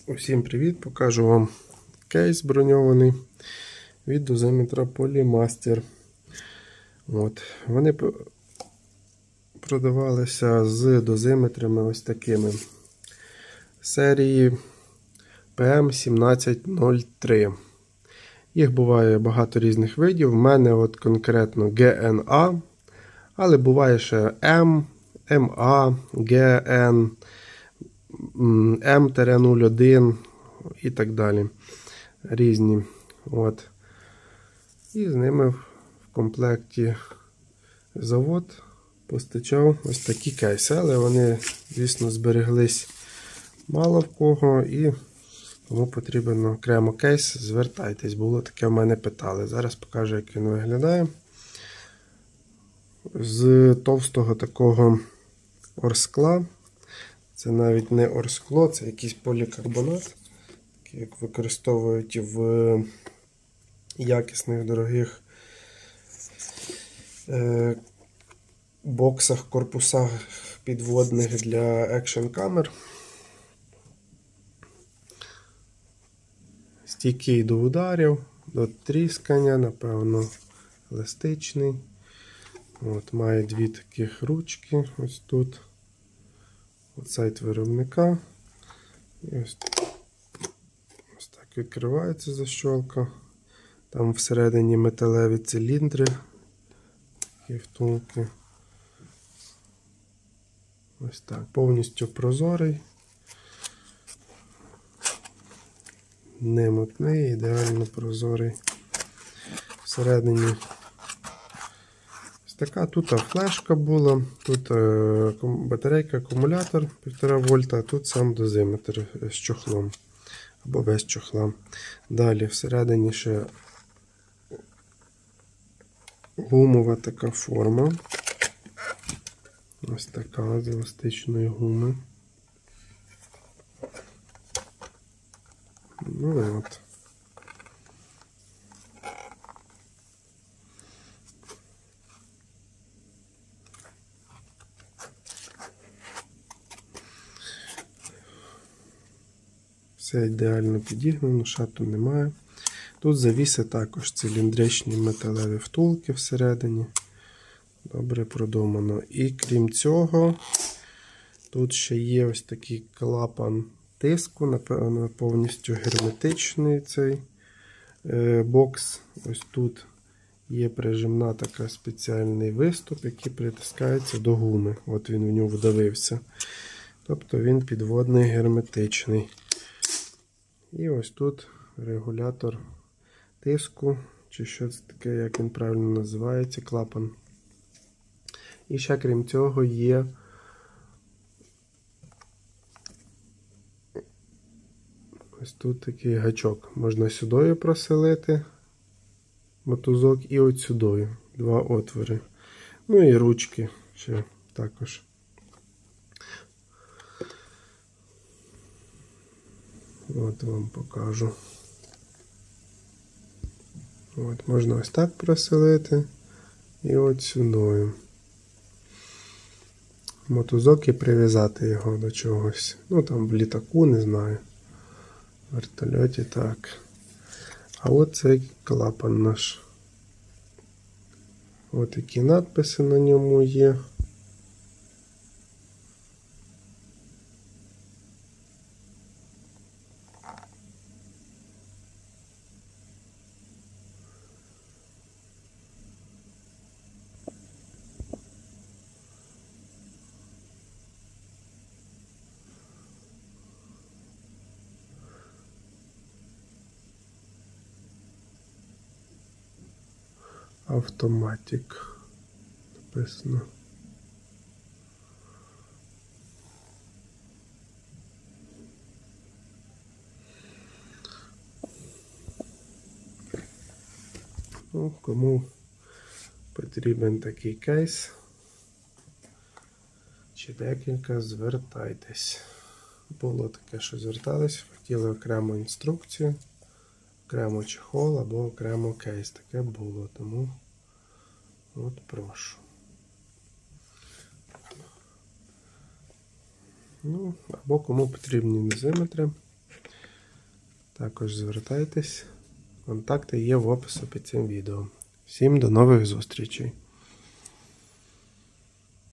Усім привіт! Покажу вам кейс броньований від дозиметра Polymaster. Вони продавалися з дозиметрами ось такими серії PM1703. Їх буває багато різних видів. У мене конкретно GNA, але буває ще M, MA, GN, М-01 і так далі. Різні. І з ними в комплекті завод постачав ось такі кейси. Але вони, звісно, збереглись мало в кого, і кому потрібен окремо кейс, звертайтесь. Було таке в мене питали. Зараз покажу, як він виглядає. З товстого такого орскла. Це навіть не орскло, це якийсь полікарбонат, який як використовують в якісних дорогих боксах, корпусах підводних для екшн камер. Стійкий до ударів, до тріскання, напевно, еластичний. Має дві таких ручки ось тут. Сайт виробника. І ось так відкривається защолка. Там всередині металеві циліндри, такі втулки. Ось так. Повністю прозорий. Не мутний, ідеально прозорий. Всередині така, тут флешка була, тут батарейка, акумулятор 1,5 вольта, а тут сам дозиметр з чохлом, або без чохла. Далі всередині ще гумова така форма, ось така з еластичної гуми. Все ідеально підігнано, шату немає. Тут завіси також циліндричні металеві втулки всередині. Добре продумано. І крім цього, тут ще є ось такий клапан тиску, напевно, повністю герметичний цей бокс. Ось тут є прижимна така спеціальний виступ, який притискається до гуми. От він в нього вдавився. Тобто він підводний герметичний. І ось тут регулятор тиску, чи що це таке, як він правильно називається, клапан. І ще крім цього є ось тут такий гачок. Можна сюди проселити мотузок і от сюди. Два отвори. Ну і ручки ще також. От вам покажу. Можна ось так проселити і от сюди. Мотузок і прив'язати його до чогось. Там в літаку, не знаю. В вертольоті так. А от цей клапан наш. От такі надписи на ньому є. Автоматик написано. Кому потрібен такий кейс чи декілька, звертайтесь. Було таке, що звертались, хотіли окрему інструкцію, окремо чехол або окремо кейс. Таке було, тому прошу. Або кому потрібні дозиметри. Також звертайтесь. Контакти є в описі під цим відео. Всім до нових зустрічей!